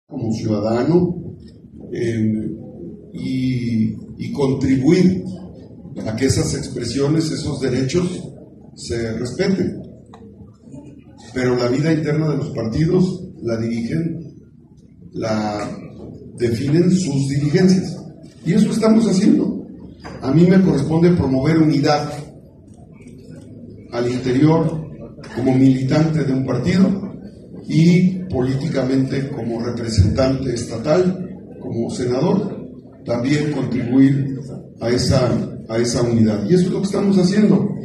como ciudadano y contribuir a que esas expresiones, esos derechos se respeten. Pero la vida interna de los partidos la definen sus dirigencias. Y eso estamos haciendo. A mí me corresponde promover unidad al interior como militante de un partido y políticamente como representante estatal, como senador, también contribuir a esa unidad. Y eso es lo que estamos haciendo.